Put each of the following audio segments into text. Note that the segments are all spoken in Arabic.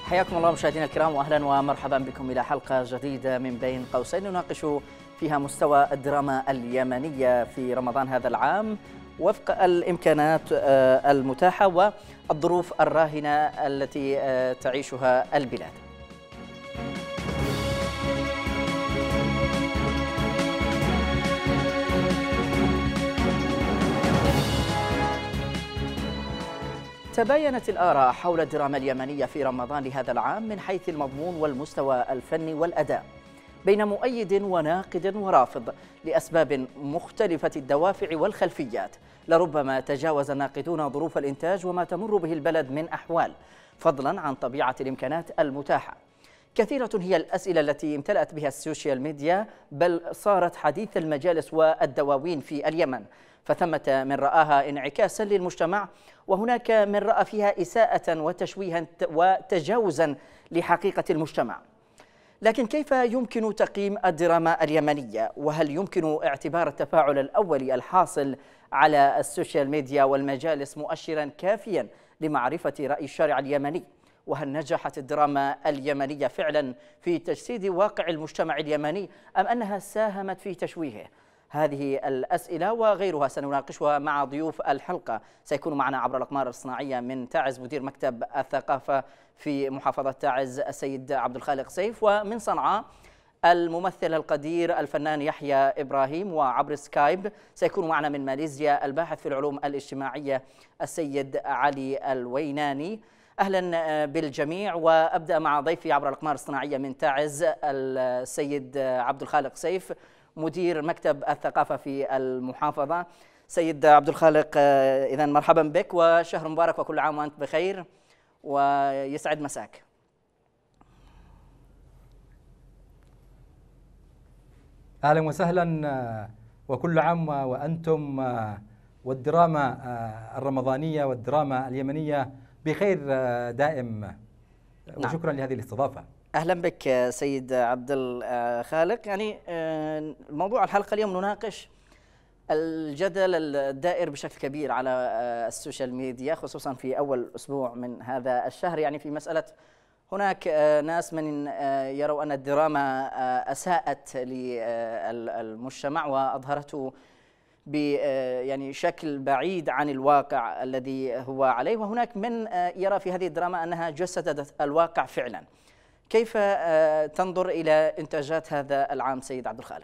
حياكم الله مشاهدينا الكرام، واهلا ومرحبا بكم الى حلقه جديده من بين قوسين نناقش فيها مستوى الدراما اليمنيه في رمضان هذا العام وفق الامكانات المتاحه والظروف الراهنه التي تعيشها البلاد. تباينت الآراء حول الدراما اليمنية في رمضان لهذا العام من حيث المضمون والمستوى الفني والأداء، بين مؤيد وناقد ورافض لأسباب مختلفة الدوافع والخلفيات. لربما تجاوز الناقدون ظروف الإنتاج وما تمر به البلد من أحوال، فضلا عن طبيعة الإمكانات المتاحة. كثيرة هي الأسئلة التي امتلأت بها السوشيال ميديا، بل صارت حديث المجالس والدواوين في اليمن، فثمة من رآها انعكاسا للمجتمع، وهناك من رأى فيها إساءة وتشويها وتجاوزا لحقيقة المجتمع. لكن كيف يمكن تقييم الدراما اليمنية؟ وهل يمكن اعتبار التفاعل الأولي الحاصل على السوشيال ميديا والمجالس مؤشرا كافيا لمعرفة رأي الشارع اليمني؟ وهل نجحت الدراما اليمنية فعلا في تجسيد واقع المجتمع اليمني أم أنها ساهمت في تشويهه؟ هذه الأسئلة وغيرها سنناقشها مع ضيوف الحلقة. سيكون معنا عبر الأقمار الصناعية من تعز مدير مكتب الثقافة في محافظة تعز السيد عبد الخالق سيف، ومن صنعاء الممثل القدير الفنان يحيى إبراهيم، وعبر سكايب سيكون معنا من ماليزيا الباحث في العلوم الاجتماعية السيد علي الويناني. أهلا بالجميع، وأبدأ مع ضيفي عبر الأقمار الصناعية من تعز السيد عبد الخالق سيف مدير مكتب الثقافة في المحافظة. سيد عبد الخالق، إذن مرحبا بك وشهر مبارك وكل عام وأنت بخير ويسعد مساك. أهلا وسهلا وكل عام وأنتم والدراما الرمضانية والدراما اليمنية بخير دائم. وشكرا لهذه الاستضافة. أهلا بك سيد عبد الخالق. يعني موضوع الحلقة اليوم نناقش الجدل الدائر بشكل كبير على السوشيال ميديا، خصوصا في أول أسبوع من هذا الشهر، يعني في مسألة هناك ناس من يروا أن الدراما أساءت للمجتمع وأظهرته يعني شكل بعيد عن الواقع الذي هو عليه، وهناك من يرى في هذه الدراما أنها جسدت الواقع فعلا. كيف تنظر إلى إنتاجات هذا العام سيد عبد الخالق؟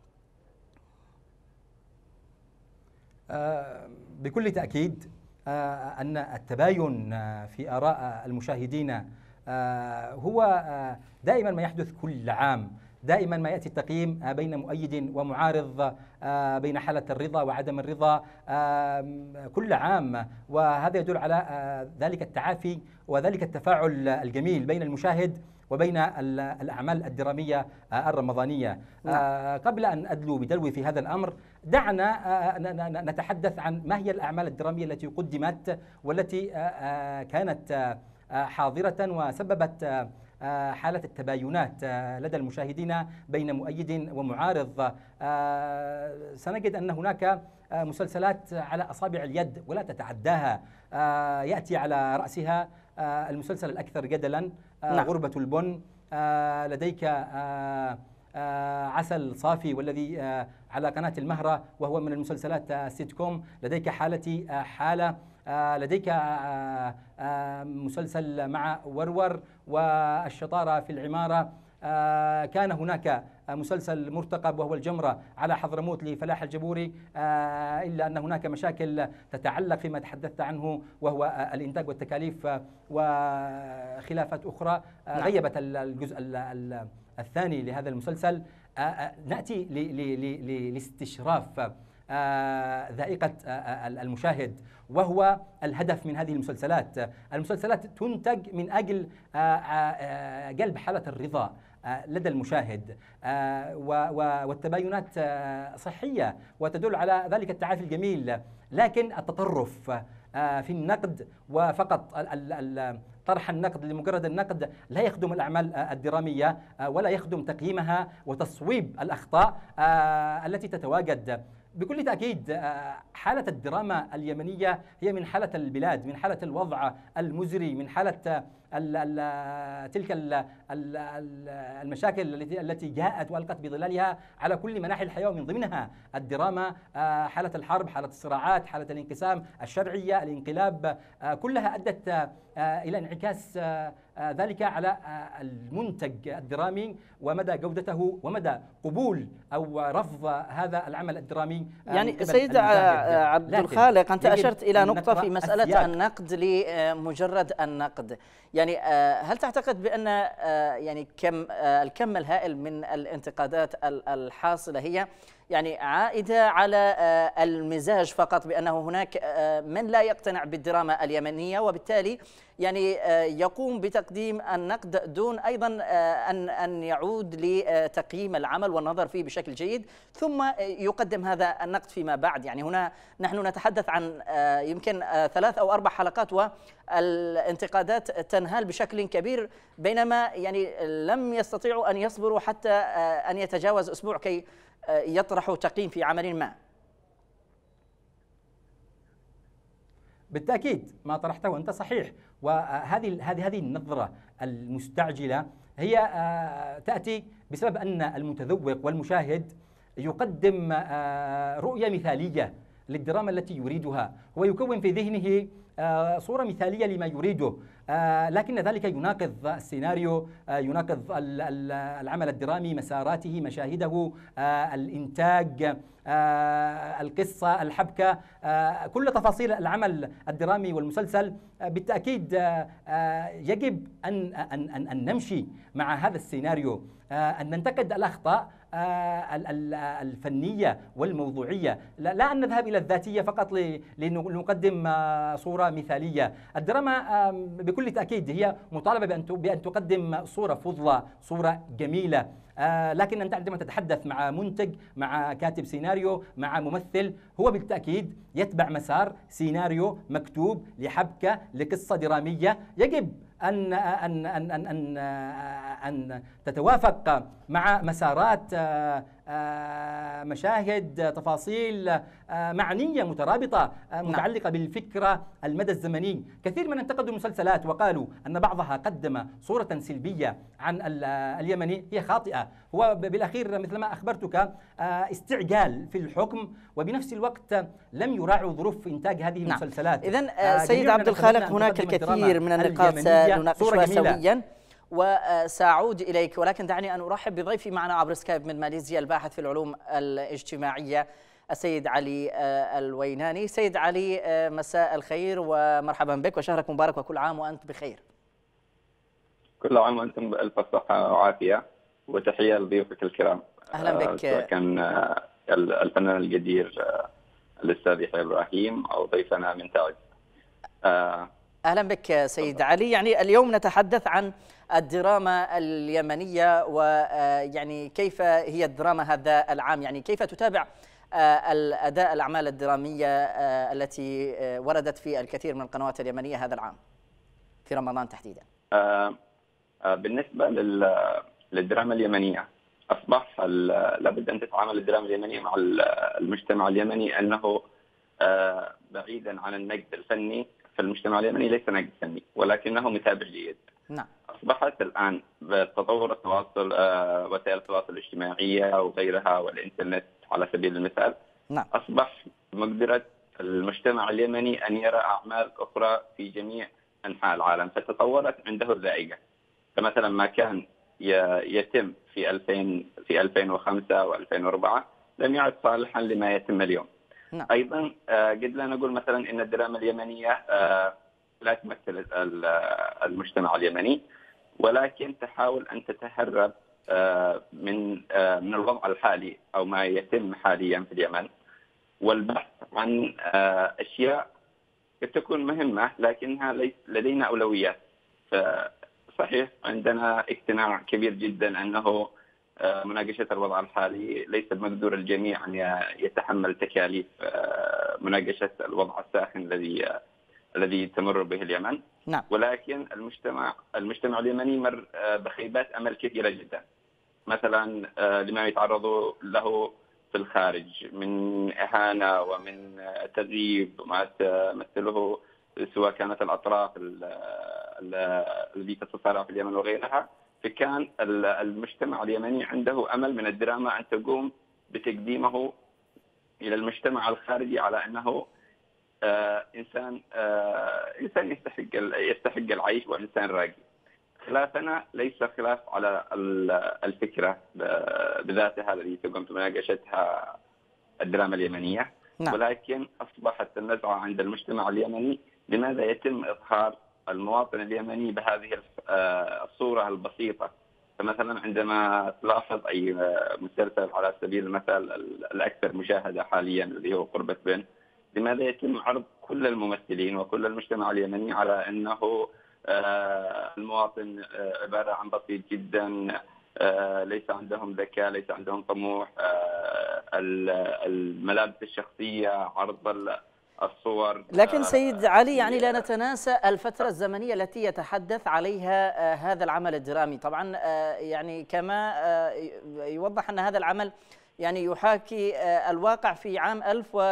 بكل تأكيد أن التباين في آراء المشاهدين هو دائما ما يحدث كل عام. دائما ما يأتي التقييم بين مؤيد ومعارض، بين حالة الرضا وعدم الرضا كل عام، وهذا يدل على ذلك التعافي وذلك التفاعل الجميل بين المشاهد وبين الأعمال الدرامية الرمضانية. قبل أن أدلو بدلوي في هذا الأمر، دعنا نتحدث عن ما هي الأعمال الدرامية التي قدمت والتي كانت حاضرة وسببت حالة التباينات لدى المشاهدين بين مؤيد ومعارض. سنجد أن هناك مسلسلات على أصابع اليد ولا تتعداها. يأتي على رأسها المسلسل الأكثر جدلا غربة البن، لديك عسل صافي والذي على قناة المهرة وهو من المسلسلات السيت كوم، لديك حالة، لديك مسلسل مع ورور والشطارة في العمارة. كان هناك مسلسل مرتقب وهو الجمرة على حضرموت لفلاح الجبوري، إلا أن هناك مشاكل تتعلق فيما تحدثت عنه وهو الإنتاج والتكاليف وخلافات أخرى غيبت الجزء الثاني لهذا المسلسل. نأتي لاستشراف ذائقة المشاهد، وهو الهدف من هذه المسلسلات. المسلسلات تنتج من أجل جلب حالة الرضا لدى المشاهد، والتباينات صحية وتدل على ذلك التعافي الجميل، لكن التطرف في النقد وفقط طرح النقد لمجرد النقد لا يخدم الأعمال الدرامية ولا يخدم تقييمها وتصويب الأخطاء التي تتواجد. بكل تأكيد حالة الدراما اليمنية هي من حالة البلاد، من حالة الوضع المزري، من حالة تلك المشاكل التي جاءت وألقت بظلالها على كل مناحي الحياة، ومن ضمنها الدراما، حالة الحرب، حالة الصراعات، حالة الانقسام، الشرعية، الانقلاب، كلها أدت إلى انعكاس ذلك على المنتج الدرامي ومدى جودته ومدى قبول أو رفض هذا العمل الدرامي. يعني سيد عبد الخالق، أنت أشرت إلى نقطة في مسألة النقد لمجرد النقد. يعني هل تعتقد بأن يعني الكم الهائل من الانتقادات الحاصلة هي يعني عائدة على المزاج فقط، بأنه هناك من لا يقتنع بالدراما اليمنية وبالتالي يعني يقوم بتقديم النقد دون أيضا أن يعود لتقييم العمل والنظر فيه بشكل جيد ثم يقدم هذا النقد فيما بعد؟ يعني هنا نحن نتحدث عن يمكن 3 أو 4 حلقات والانتقادات تنهال بشكل كبير، بينما يعني لم يستطيعوا أن يصبروا حتى أن يتجاوز أسبوع كي يطرحوا تقييم في عمل ما. بالتأكيد ما طرحته أنت صحيح، وهذه النظرة المستعجلة هي تأتي بسبب أن المتذوق والمشاهد يقدم رؤية مثالية للدراما التي يريدها، هو يكون في ذهنه صورة مثالية لما يريده، لكن ذلك يناقض السيناريو، يناقض العمل الدرامي، مساراته، مشاهده، الإنتاج، القصة، الحبكة، كل تفاصيل العمل الدرامي والمسلسل. بالتأكيد يجب أن نمشي مع هذا السيناريو، أن ننتقد الأخطاء الفنية والموضوعية، لا أن نذهب إلى الذاتية فقط لنقدم صورة مثالية. الدراما بكل تأكيد هي مطالبة بأن تقدم صورة فضلة، صورة جميلة، لكن أنت عندما تتحدث مع منتج، مع كاتب سيناريو، مع ممثل، هو بالتأكيد يتبع مسار سيناريو مكتوب لحبكة لقصة درامية، يجب أن تتوافق مع مسارات، مشاهد، تفاصيل معنية مترابطة متعلقة بالفكرة، المدى الزمني. كثير من انتقدوا المسلسلات وقالوا أن بعضها قدم صورة سلبية عن اليمني هي خاطئة، هو بالأخير مثل ما أخبرتك استعجال في الحكم، وبنفس الوقت لم يراعوا ظروف إنتاج هذه المسلسلات. إذن سيد عبد الخالق، هناك الكثير من النقاط سنناقشها سويا وسأعود إليك، ولكن دعني أن أرحب بضيفي معنا عبر سكايب من ماليزيا، الباحث في العلوم الاجتماعية السيد علي الويناني. سيد علي، مساء الخير ومرحبا بك وشهرك مبارك وكل عام وأنت بخير. كل عام وأنتم بألف صحة وعافية، وتحية لضيوفك الكرام. أهلا بك. سواء كان الفنان القدير الأستاذ يحيى إبراهيم أو ضيفنا من تعز. أهلا بك سيد علي. يعني اليوم نتحدث عن الدراما اليمنية، ويعني كيف هي الدراما هذا العام، يعني كيف تتابع الأداء الأعمال الدرامية التي وردت في الكثير من القنوات اليمنية هذا العام في رمضان تحديدا؟ بالنسبة للدراما اليمنية، أصبح لابد أن تتعامل الدراما اليمنية مع المجتمع اليمني أنه بعيدا عن النقد الفني، فالمجتمع اليمني ليس نقد فني ولكنه متابع جيد. نعم. أصبحت الآن بتطور التواصل، وسائل التواصل الاجتماعية وغيرها والإنترنت على سبيل المثال، نعم، أصبح مقدرة المجتمع اليمني أن يرى أعمال أخرى في جميع أنحاء العالم، فتطورت عنده الذائقة. فمثلا ما كان يتم في 2005 و2004 لم يعد صالحا لما يتم اليوم. نعم. أيضا قد لا نقول مثلا إن الدراما اليمنية لا تمثل المجتمع اليمني، ولكن تحاول أن تتهرب من الوضع الحالي أو ما يتم حاليا في اليمن، والبحث عن أشياء قد تكون مهمة لكنها لدينا أولويات. فصحيح عندنا اقتناع كبير جدا أنه مناقشة الوضع الحالي ليس بمقدور الجميع أن يتحمل تكاليف مناقشة الوضع الساخن الذي تمر به اليمن. نعم. ولكن المجتمع اليمني مر بخيبات أمل كثيرة جدا، مثلا لما يتعرض له في الخارج من إهانة ومن تغييب ما تمثله، سواء كانت الأطراف التي تتصارع في اليمن وغيرها. فكان المجتمع اليمني عنده أمل من الدراما أن تقوم بتقديمه إلى المجتمع الخارجي على أنه إنسان يستحق العيش وإنسان راقي. خلافنا ليس خلاف على الفكرة بذاتها التي تقوم بمناقشتها الدراما اليمنية، نعم. ولكن أصبحت النزعة عند المجتمع اليمني لماذا يتم إظهار المواطن اليمني بهذه الصورة البسيطة. فمثلا عندما تلاحظ أي مسلسل على سبيل المثال الأكثر مشاهدة حاليا الذي هو قربة بنت، لماذا يتم عرض كل الممثلين وكل المجتمع اليمني على أنه المواطن عبارة عن بسيط جدا، ليس عندهم ذكاء، ليس عندهم طموح، الملابس الشخصية، عرض الصور. لكن سيد علي، يعني لا نتناسى الفترة الزمنية التي يتحدث عليها هذا العمل الدرامي. طبعا يعني كما يوضح أن هذا العمل يعني يحاكي الواقع في عام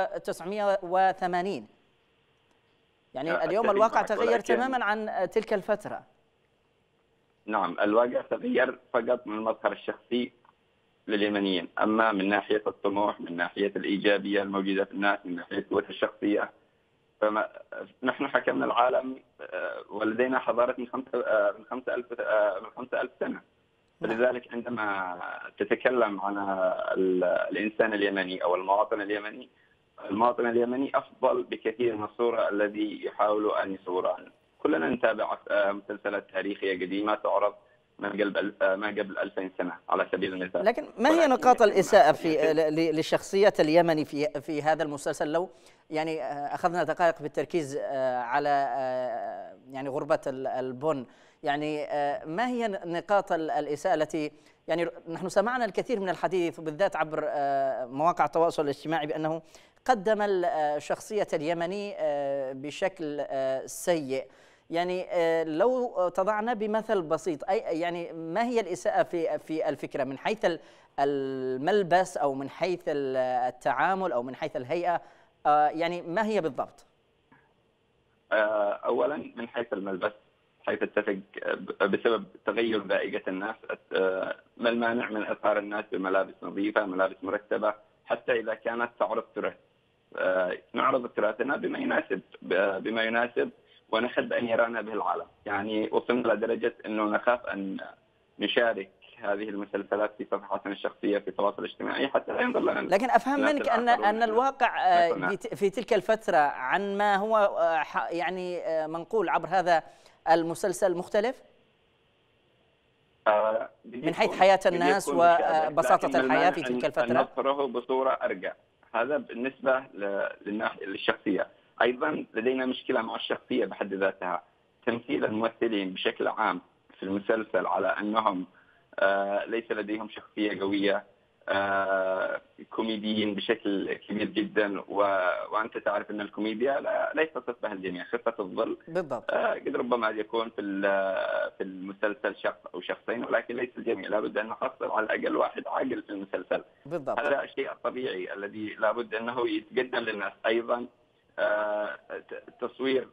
1980. يعني اليوم الواقع تغير تماما عن تلك الفترة. نعم، الواقع تغير فقط من المظهر الشخصي لليمنيين، أما من ناحية الطموح، من ناحية الإيجابية الموجودة في الناس، من ناحية قوة الشخصية، نحن حكمنا العالم ولدينا حضارة من 5000 سنة. فلذلك عندما تتكلم عن الإنسان اليمني أو المواطن اليمني أفضل بكثير من الصورة الذي يحاولوا أن يصورها. كلنا نتابع مسلسلات تاريخية قديمة تعرض ما قبل 2000 سنة على سبيل المثال. لكن ما هي نقاط الإساءة للشخصية اليمني في هذا المسلسل؟ لو يعني أخذنا دقائق بالتركيز على يعني غربة البن، يعني ما هي نقاط الإساءة التي يعني نحن سمعنا الكثير من الحديث وبالذات عبر مواقع التواصل الاجتماعي بأنه قدم الشخصية اليمني بشكل سيء. يعني لو تضعنا بمثل بسيط، يعني ما هي الإساءة في الفكرة من حيث الملبس أو من حيث التعامل أو من حيث الهيئة، يعني ما هي بالضبط؟ أولا من حيث الملبس، حيث اتفق بسبب تغير ذائقة الناس، ما المانع من إظهار الناس بملابس نظيفة، ملابس مرتبة، حتى إذا كانت تعرض تراث، نعرض تراثنا بما يناسب ونحب أن يرانا به العالم. يعني وصلنا لدرجة أنه نخاف أن نشارك هذه المسلسلات في صفحاتنا الشخصية في التواصل الاجتماعي حتى لا ينظر لنا. لكن أفهم منك أن الواقع في تلك الفترة عن ما هو يعني منقول عبر هذا المسلسل مختلف من حيث حياة الناس وبساطة الحياة في تلك الفترة. نظهره بصورة أرقى، هذا بالنسبة للشخصية. أيضا لدينا مشكلة مع الشخصية بحد ذاتها. تمثيل الممثلين بشكل عام في المسلسل على أنهم ليس لديهم شخصية قوية، كوميديين بشكل كبير جدا، وأنت تعرف أن الكوميديا ليست صفة الجميع، خفة الظل بالضبط. قد ربما يكون في المسلسل شخص أو شخصين، ولكن ليس الجميع. لابد أن نحصل على الأقل واحد عاقل في المسلسل. بالضبط. هذا الشيء الطبيعي الذي لابد أنه يتقدم للناس. أيضا تصوير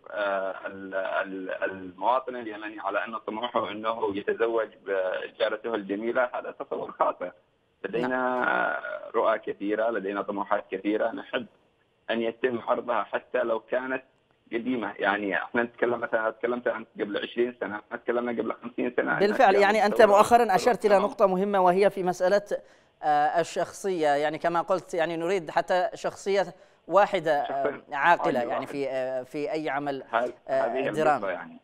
المواطن اليمني على أن طموحه أنه يتزوج بجارته الجميلة، هذا تصور خاطئ. لدينا رؤى كثيرة، لدينا طموحات كثيرة نحب أن يتم عرضها حتى لو كانت قديمة. يعني احنا نتكلم مثلا، تكلمت عن قبل 20 سنة، احنا تكلمنا قبل 50 سنة. بالفعل، يعني أنت مؤخرا أشرت إلى نقطة مهمة وهي في مسألة الشخصية. يعني كما قلت، يعني نريد حتى شخصية واحدة عاقلة يعني في أي عمل درامي. يعني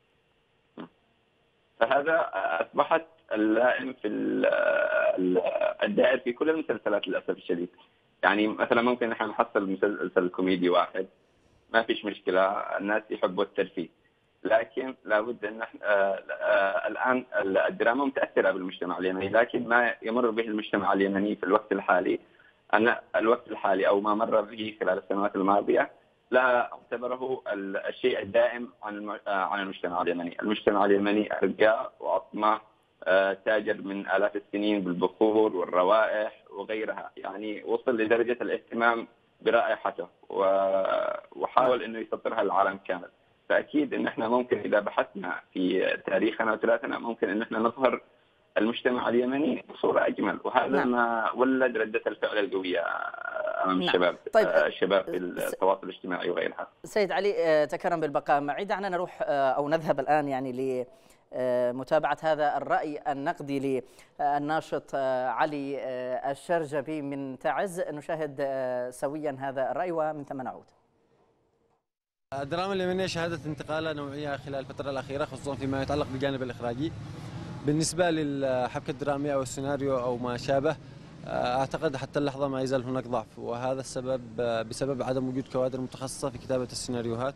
فهذا أصبحت اللائم في الدائر في كل المسلسلات للأسف الشديد. يعني مثلا ممكن نحن نحصل مسلسل كوميدي واحد، ما فيش مشكلة، الناس يحبوا الترفيه، لكن لابد أن الآن الدراما متأثرة بالمجتمع اليمني، لكن ما يمر به المجتمع اليمني في الوقت الحالي، أن الوقت الحالي أو ما مر به خلال السنوات الماضية لا أعتبره الشيء الدائم عن المجتمع اليمني. المجتمع اليمني أرقى وأطمع تاجر من آلاف السنين بالبخور والروائح وغيرها، يعني وصل لدرجة الاهتمام برائحته وحاول أنه يسطرها للعالم كامل. فأكيد أن احنا ممكن إذا بحثنا في تاريخنا وتراثنا ممكن أن احنا نظهر المجتمع اليمني بصورة أجمل، وهذا ما ولد ردة الفعل القوية أمام الشباب. طيب الشباب في التواصل الاجتماعي وغيرها. سيد علي تكرم بالبقاء معي، دعنا نروح أو نذهب الآن يعني لمتابعة هذا الرأي النقدي للناشط علي الشرجبي من تعز. نشاهد سويا هذا الرأي ومن ثم نعود. الدراما اليمنية شهدت انتقالة نوعية خلال الفترة الأخيرة، خصوصا فيما يتعلق بالجانب الإخراجي. بالنسبة للحبكة الدرامية أو السيناريو أو ما شابه، أعتقد حتى اللحظة ما يزال هناك ضعف، وهذا السبب بسبب عدم وجود كوادر متخصصة في كتابة السيناريوهات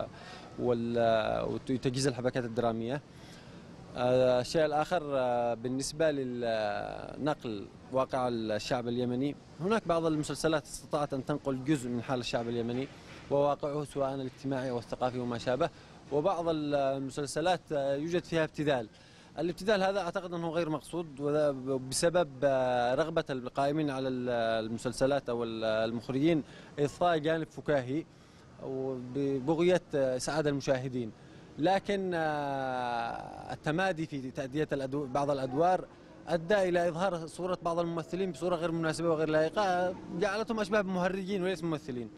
وتجهيز الحبكات الدرامية. الشيء الآخر بالنسبة للنقل واقع الشعب اليمني، هناك بعض المسلسلات استطاعت أن تنقل جزء من حال الشعب اليمني وواقعه سواء الاجتماعي أو الثقافي وما شابه، وبعض المسلسلات يوجد فيها ابتذال. الابتذال هذا أعتقد أنه غير مقصود، بسبب رغبة القائمين على المسلسلات أو المخرجين إضفاء جانب فكاهي وبغية إسعاد المشاهدين. لكن التمادي في تأدية بعض الأدوار أدى إلى إظهار صورة بعض الممثلين بصورة غير مناسبة وغير لائقة، جعلتهم أشباه بمهرجين وليس ممثلين.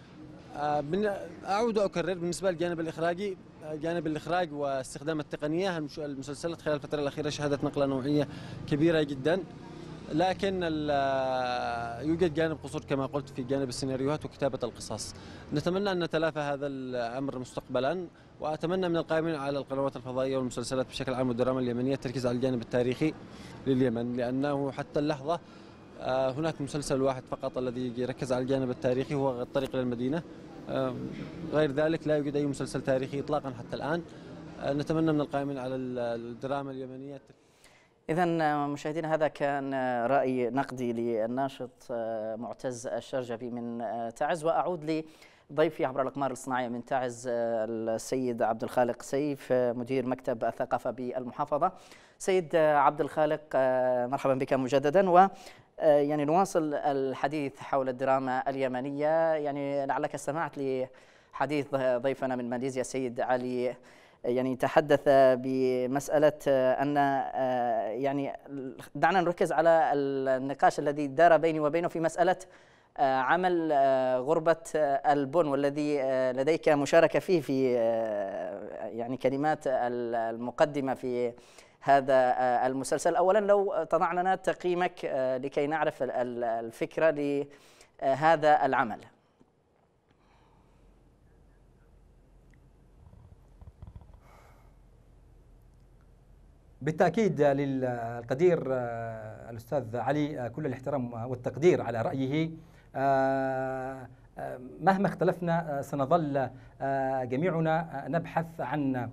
أعود وأكرر بالنسبة للجانب الإخراجي، جانب الإخراج واستخدام التقنية، المسلسلات خلال الفترة الأخيرة شهدت نقلة نوعية كبيرة جدا، لكن يوجد جانب قصور كما قلت في جانب السيناريوهات وكتابة القصص. نتمنى أن نتلافى هذا الأمر مستقبلا، وأتمنى من القائمين على القنوات الفضائية والمسلسلات بشكل عام والدراما اليمنية التركيز على الجانب التاريخي لليمن، لأنه حتى اللحظة هناك مسلسل واحد فقط الذي يركز على الجانب التاريخي هو الطريق إلى المدينة. غير ذلك لا يوجد أي مسلسل تاريخي إطلاقا حتى الآن. نتمنى من القائمين على الدراما اليمنية. إذن مشاهدينا هذا كان رأي نقدي للناشط معتز الشرجبي من تعز. وأعود لضيفي عبر الأقمار الصناعية من تعز السيد عبد الخالق سيف مدير مكتب الثقافة بالمحافظة. سيد عبد الخالق مرحبا بك مجددا، و يعني نواصل الحديث حول الدراما اليمنية. يعني لعلك استمعت لحديث ضيفنا من ماليزيا السيد علي، يعني تحدث بمسألة أن يعني دعنا نركز على النقاش الذي دار بيني وبينه في مسألة عمل غربة البن، والذي لديك مشاركة فيه في يعني كلمات المقدمة في هذا المسلسل. أولا لو تضع لنا تقييمك لكي نعرف الفكرة لهذا العمل. بالتأكيد للقدير الأستاذ علي كل الاحترام والتقدير على رأيه. مهما اختلفنا سنظل جميعنا نبحث عن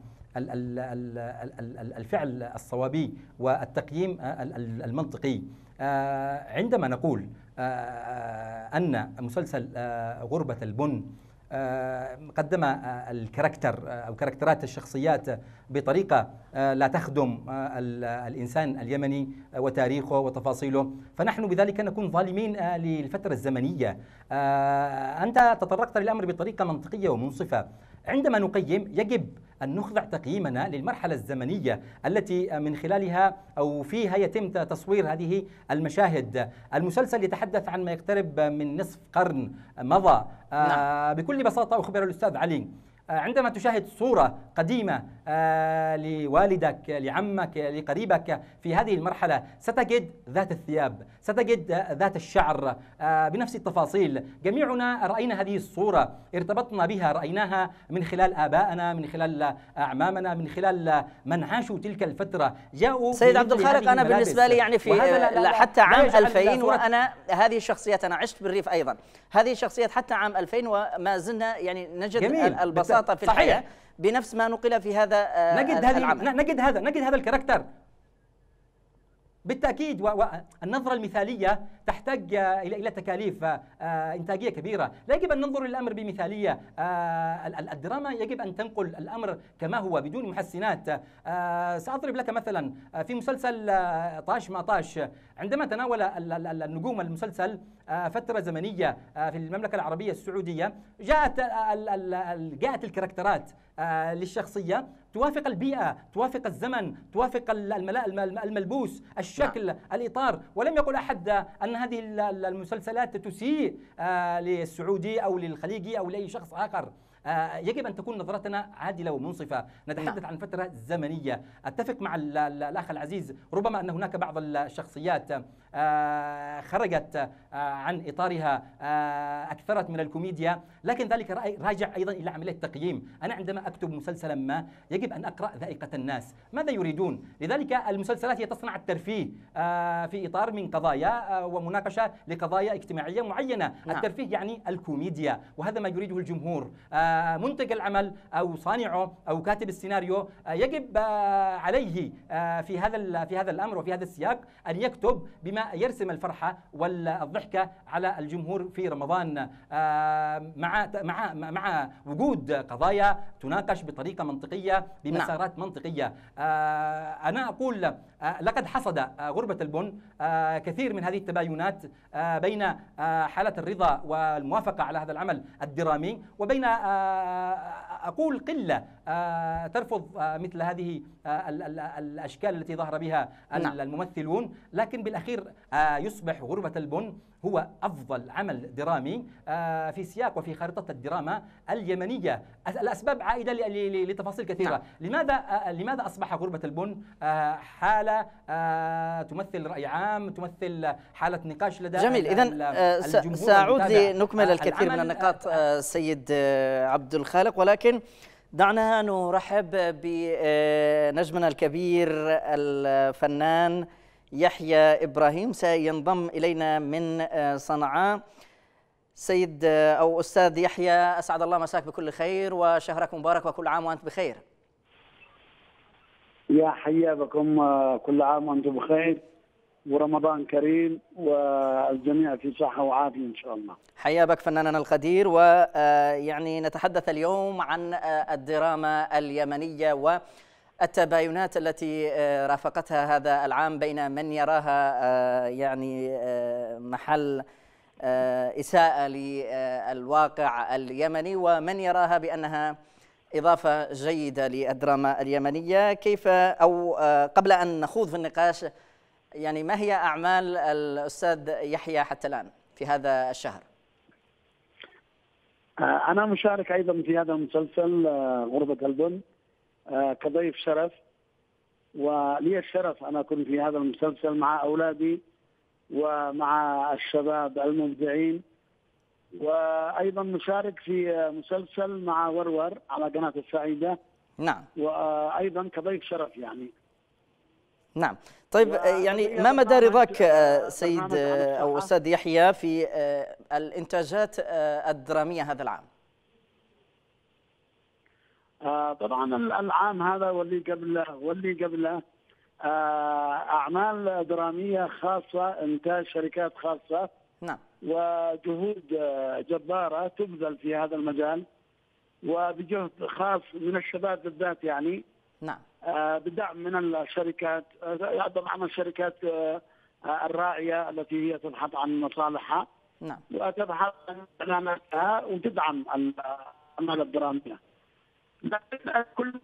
الفعل الصوابي والتقييم المنطقي. عندما نقول أن مسلسل غربة البن قدم الكاركتر أو كاركترات الشخصيات بطريقة لا تخدم الإنسان اليمني وتاريخه وتفاصيله، فنحن بذلك نكون ظالمين للفترة الزمنية. أنت تطرقت للأمر بطريقة منطقية ومنصفة. عندما نقيم يجب أن نخضع تقييمنا للمرحلة الزمنية التي من خلالها أو فيها يتم تصوير هذه المشاهد. المسلسل يتحدث عن ما يقترب من نصف قرن مضى. بكل بساطة أخبر الأستاذ علي، عندما تشاهد صورة قديمة لوالدك، لعمك، لقريبك في هذه المرحلة، ستجد ذات الثياب، ستجد ذات الشعر بنفس التفاصيل. جميعنا رأينا هذه الصورة، ارتبطنا بها، رأيناها من خلال آبائنا، من خلال أعمامنا، من خلال من عاشوا تلك الفترة. جاءوا سيد عبد الخالق، أنا بالنسبة لي يعني في حتى عام 2000 وأنا هذه الشخصيات، أنا عشت بالريف أيضا، هذه الشخصيات حتى عام 2000 وما زلنا يعني نجد البساطة في الحياة بنفس ما نقل في هذا العمل. نجد هذا الكاركتر. بالتأكيد، والنظرة المثالية تحتاج إلى تكاليف إنتاجية كبيرة. لا يجب أن ننظر للأمر بمثالية. الدراما يجب أن تنقل الأمر كما هو بدون محسنات. سأضرب لك مثلا في مسلسل طاش ما طاش، عندما تناول النجوم المسلسل فترة زمنية في المملكة العربية السعودية، جاءت الكاركترات للشخصية توافق البيئة، توافق الزمن، توافق الملبوس، الشكل، الإطار. ولم يقل أحد أن هذه المسلسلات تسيء للسعودي أو للخليجي أو لأي شخص آخر. يجب أن تكون نظرتنا عادلة ومنصفة. نتحدث عن فترة زمنية. أتفق مع الأخ العزيز، ربما أن هناك بعض الشخصيات خرجت عن إطارها، أكثرت من الكوميديا، لكن ذلك راجع أيضا إلى عملية تقييم. أنا عندما أكتب مسلسلا ما يجب أن أقرأ ذائقة الناس، ماذا يريدون. لذلك المسلسلات هي تصنع الترفيه في إطار من قضايا ومناقشة لقضايا اجتماعية معينة. الترفيه يعني الكوميديا، وهذا ما يريده الجمهور. منتج العمل أو صانعه أو كاتب السيناريو يجب عليه في هذا الأمر وفي هذا السياق أن يكتب بما يرسم الفرحة والضحكة على الجمهور في رمضان، مع وجود قضايا تناقش بطريقة منطقية بمسارات منطقية. أنا أقول لقد حصد غربة البن كثير من هذه التباينات بين حالة الرضا والموافقة على هذا العمل الدرامي، وبين أقول قلة ترفض مثل هذه الأشكال التي ظهر بها الممثلون. لكن بالأخير يصبح غربة البن هو أفضل عمل درامي في سياق وفي خارطة الدراما اليمنية. الأسباب عائدة لتفاصيل كثيرة. لماذا أصبح غربة البن حالة تمثل رأي عام، تمثل حالة نقاش لدى جميل. إذن سأعود لنكمل الكثير من النقاط سيد عبد الخالق، ولكن دعنا نرحب بنجمنا الكبير الفنان يحيى إبراهيم، سينضم إلينا من صنعاء. سيد أو أستاذ يحيى، أسعد الله مساك بكل خير وشهرك مبارك وكل عام وأنت بخير. يا حيا بكم، كل عام وأنتم بخير ورمضان كريم والجميع في صحة وعافية إن شاء الله. حيا بك فناننا القدير. ويعني نتحدث اليوم عن الدراما اليمنية والتباينات التي رافقتها هذا العام بين من يراها يعني محل إساءة للواقع اليمني ومن يراها بأنها إضافة جيدة للدراما اليمنية. كيف أو قبل أن نخوض في النقاش، يعني ما هي أعمال الأستاذ يحيى حتى الآن في هذا الشهر؟ أنا مشارك أيضا في هذا المسلسل غربة البن كضيف شرف، ولي الشرف أن أكون في هذا المسلسل مع أولادي ومع الشباب المبدعين، وأيضا مشارك في مسلسل مع ورور على قناة السعيدة. نعم. وأيضا كضيف شرف يعني. نعم. طيب، يعني ما مدى رضاك سيد أو أستاذ يحيى في الإنتاجات الدرامية هذا العام؟ طبعا العام هذا واللي قبله أعمال درامية خاصة، إنتاج شركات خاصة. نعم. وجهود جبارة تبذل في هذا المجال، وبجهد خاص من الشباب بالذات يعني. نعم. بدعم من الشركات، طبعا الشركات الراعية التي هي تبحث عن مصالحها. نعم. وتبحث عن إعلاناتها وتدعم الأعمال الدرامية. لكن كل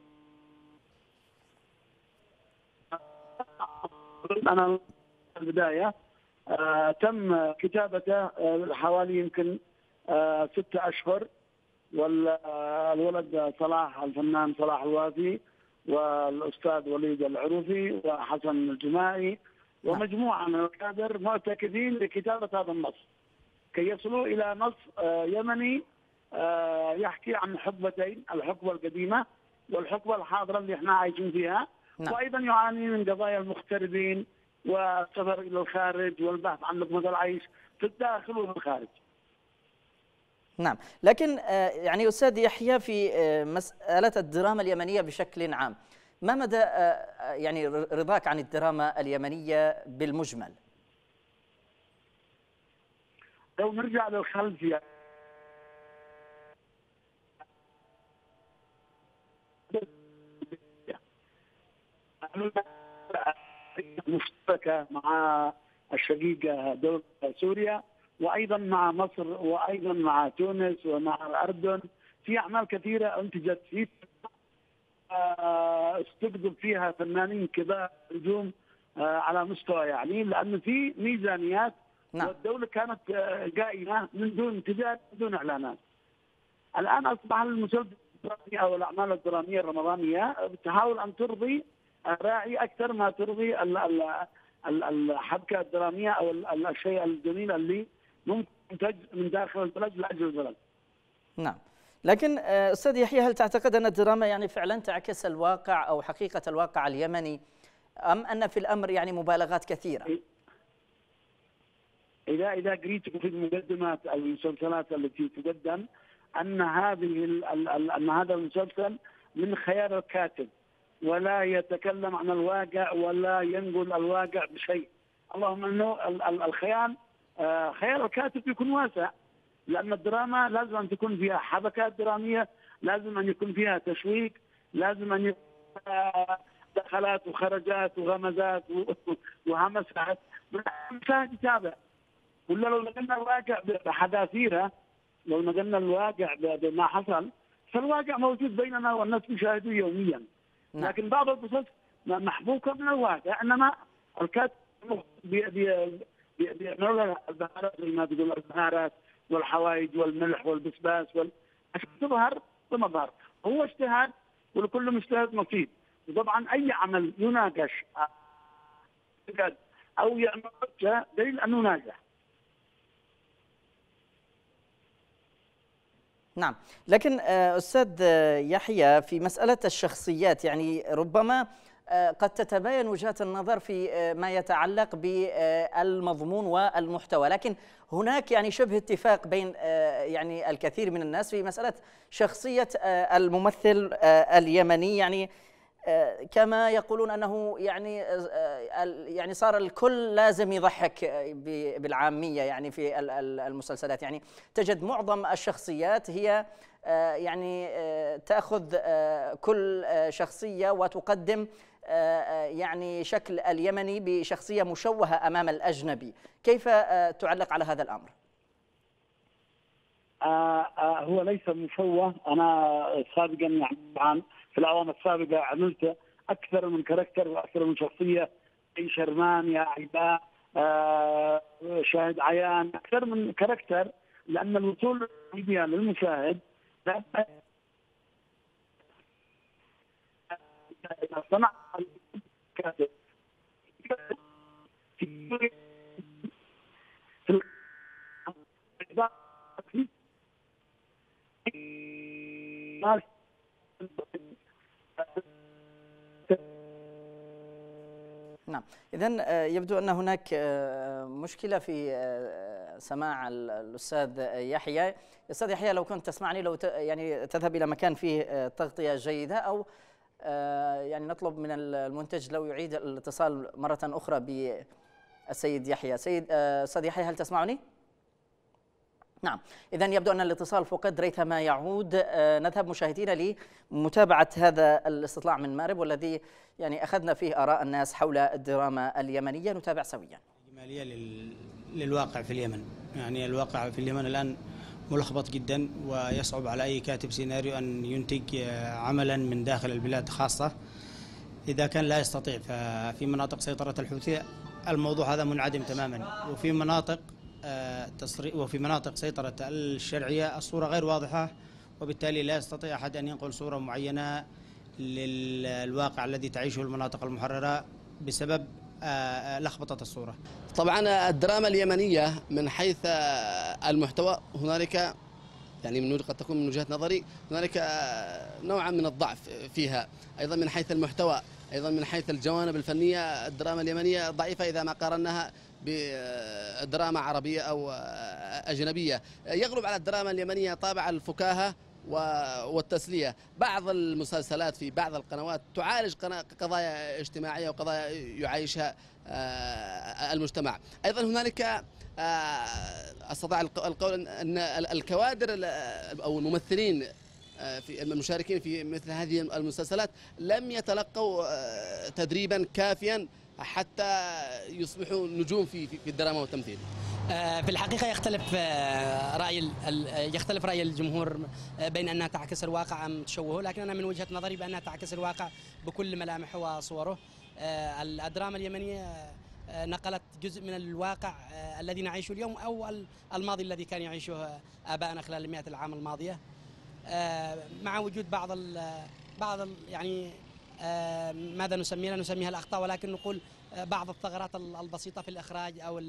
أنا في البداية تم كتابته حوالي يمكن 6 أشهر، والولد صلاح الفنان صلاح الوافي والأستاذ وليد العروفي وحسن الجمائي ومجموعة من الكادر معتكفين لكتابة هذا النص كي يصلوا إلى نص يمني يحكي عن حقبتين، الحقبة القديمة والحقبة الحاضرة اللي احنا عايشين فيها. نعم. وأيضا يعاني من قضايا المغتربين والسفر إلى الخارج والبحث عن لقمة العيش في الداخل وفي الخارج. نعم. لكن يعني أستاذ يحيى، في مسألة الدراما اليمنية بشكل عام، ما مدى يعني رضاك عن الدراما اليمنية بالمجمل؟ لو نرجع للخلف يعني مشتركة مع الشقيقة دولة سوريا، وأيضا مع مصر، وأيضا مع تونس ومع الأردن، في أعمال كثيرة أنتجت في استقطب فيها فنانين كبار نجوم على مستوى، يعني لأنه في ميزانيات. نعم. والدولة كانت قائمة من دون تجارة، من دون إعلانات. الآن أصبح المسلسل الدرامي أو الأعمال الدرامية الرمضانية تحاول أن ترضي الراعي أكثر ما ترضي الحبكة الدرامية أو الشيء الجميل اللي ممكن ينتج من داخل البلد لأجل البلد. نعم، لكن أستاذ يحيى، هل تعتقد أن الدراما يعني فعلا تعكس الواقع أو حقيقة الواقع اليمني، أم أن في الأمر يعني مبالغات كثيرة؟ إذا قريت في المقدمات المسلسلات التي تقدم أن هذا المسلسل من خيال الكاتب، ولا يتكلم عن الواقع ولا ينقل الواقع بشيء. اللهم أنه الخيال خيال الكاتب يكون واسع، لأن الدراما لازم أن تكون فيها حبكات درامية، لازم أن يكون فيها تشويق، لازم أن يكون دخلات وخرجات وغمزات وهمسات المشاهد يتابع. ولا لو نقلنا الواقع بحذافيره، لو نقلنا الواقع بما حصل، فالواقع موجود بيننا والناس يشاهدوه يوميا. لكن بعض القصص محبوكه من الواقع، انما الكاتب بيعملوا لها البهارات زي ما تقول، البهارات والحوايج والملح والبسباس عشان تظهر بمظهر. هو اجتهاد ولكل مجتهد نصيب. وطبعا اي عمل يناقش او يعمل دليل انه ناجح. نعم، لكن أستاذ يحيى، في مسألة الشخصيات يعني ربما قد تتباين وجهات النظر في ما يتعلق بالمضمون والمحتوى، لكن هناك يعني شبه اتفاق بين يعني الكثير من الناس في مسألة شخصية الممثل اليمني، يعني كما يقولون أنه يعني صار الكل لازم يضحك بالعامية يعني في المسلسلات. يعني تجد معظم الشخصيات هي يعني تأخذ كل شخصية وتقدم يعني شكل اليمني بشخصية مشوهة أمام الأجنبي. كيف تعلق على هذا الأمر؟ هو ليس مشوه. أنا سابقا يعني في الأعوام السابقة عملت أكثر من كاركتر وأكثر من شخصية، أي شرمان يا عباء شاهد عيان، أكثر من كاركتر، لأن الوصول للمشاهد صنع الكاتب نعم، إذن يبدو أن هناك مشكلة في سماع الأستاذ يحيى. أستاذ يحيى، لو كنت تسمعني، لو يعني تذهب إلى مكان فيه تغطية جيدة، أو يعني نطلب من المنتج لو يعيد الاتصال مرة أخرى بالسيد يحيى. أستاذ يحيى، هل تسمعني؟ نعم، إذن يبدو أن الاتصال فقد. ريثما يعود نذهب مشاهدينا لمتابعة هذا الاستطلاع من مارب، والذي يعني أخذنا فيه آراء الناس حول الدراما اليمنية. نتابع سويا. إجمالية للواقع في اليمن. يعني الواقع في اليمن الآن ملخبط جدا، ويصعب على أي كاتب سيناريو أن ينتج عملا من داخل البلاد، خاصة إذا كان لا يستطيع. ففي مناطق سيطرة الحوثي الموضوع هذا منعدم تماما، وفي مناطق سيطرة الشرعية الصورة غير واضحة، وبالتالي لا يستطيع أحد أن ينقل صورة معينة للواقع الذي تعيشه المناطق المحررة بسبب لخبطة الصورة. طبعا الدراما اليمنية من حيث المحتوى هنالك يعني قد تكون من وجهة نظري هنالك نوعا من الضعف فيها، أيضا من حيث المحتوى، أيضا من حيث الجوانب الفنية. الدراما اليمنية ضعيفة إذا ما قارناها بدراما عربية أو أجنبية. يغلب على الدراما اليمنية طابع الفكاهة والتسلية. بعض المسلسلات في بعض القنوات تعالج قضايا اجتماعية وقضايا يعيشها المجتمع. أيضا هنالك أستطيع القول أن الكوادر أو الممثلين في المشاركين في مثل هذه المسلسلات لم يتلقوا تدريبا كافيا حتى يصبحوا نجوم في الدراما والتمثيل. في الحقيقة يختلف رأي الجمهور بين أنها تعكس الواقع أم تشوهه، لكن أنا من وجهة نظري بأنها تعكس الواقع بكل ملامحه وصوره. الدراما اليمنية نقلت جزء من الواقع الذي نعيشه اليوم أو الماضي الذي كان يعيشه آباءنا خلال المئة العام الماضية، مع وجود بعض يعني ماذا نسميها؟ لا نسميها الأخطاء، ولكن نقول بعض الثغرات البسيطة في الإخراج أو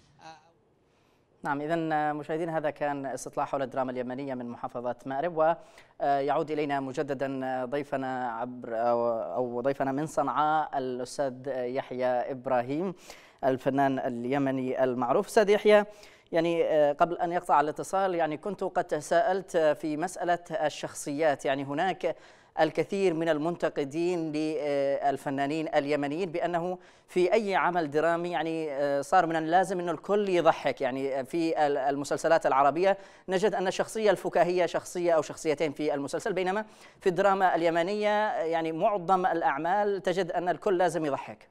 نعم. إذن مشاهدينا، هذا كان استطلاع حول الدراما اليمنية من محافظة مأرب، ويعود إلينا مجددا ضيفنا ضيفنا من صنعاء الأستاذ يحيى إبراهيم الفنان اليمني المعروف. أستاذ يحيى، يعني قبل أن يقطع الاتصال يعني كنت قد تساءلت في مسألة الشخصيات. يعني هناك الكثير من المنتقدين للفنانين اليمنيين بأنه في أي عمل درامي يعني صار من اللازم أن الكل يضحك. يعني في المسلسلات العربية نجد أن الشخصية الفكاهية شخصية أو شخصيتين في المسلسل، بينما في الدراما اليمنية يعني معظم الأعمال تجد أن الكل لازم يضحك.